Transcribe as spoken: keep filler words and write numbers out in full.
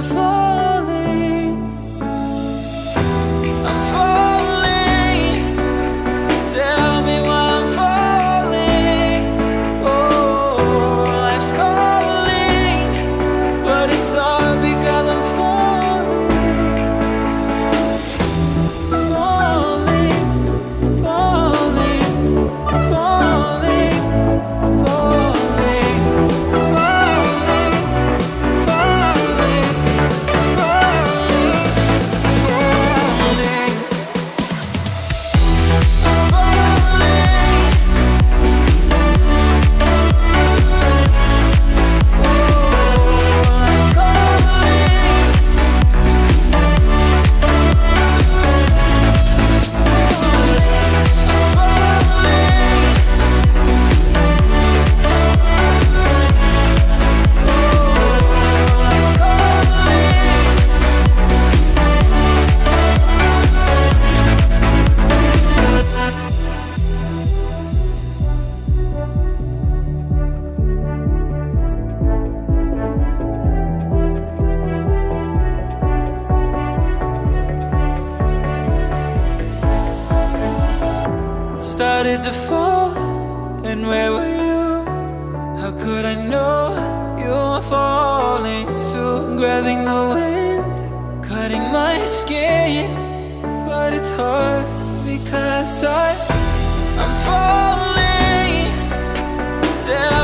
I'm falling. I'm falling. Tell me why I'm falling. Oh, life's calling, but it's all because I'm falling. Falling, falling, falling, falling, falling, falling, falling, started to fall, and where were you? How could I know you were falling too? Grabbing the wind, cutting my skin, but it's hard because I, I'm falling. Tell